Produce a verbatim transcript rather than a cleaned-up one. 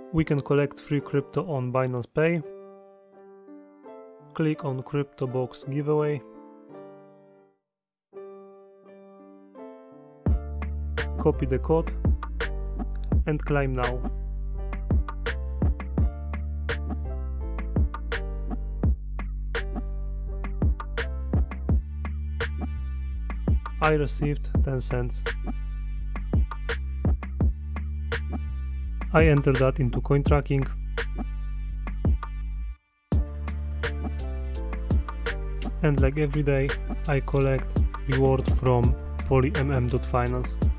We can collect free crypto on Binance Pay. Click on Crypto Box giveaway. Copy the code and claim now. I received ten cents. I enter that into CoinTracking. And like every day, I collect reward from polymm dot finance.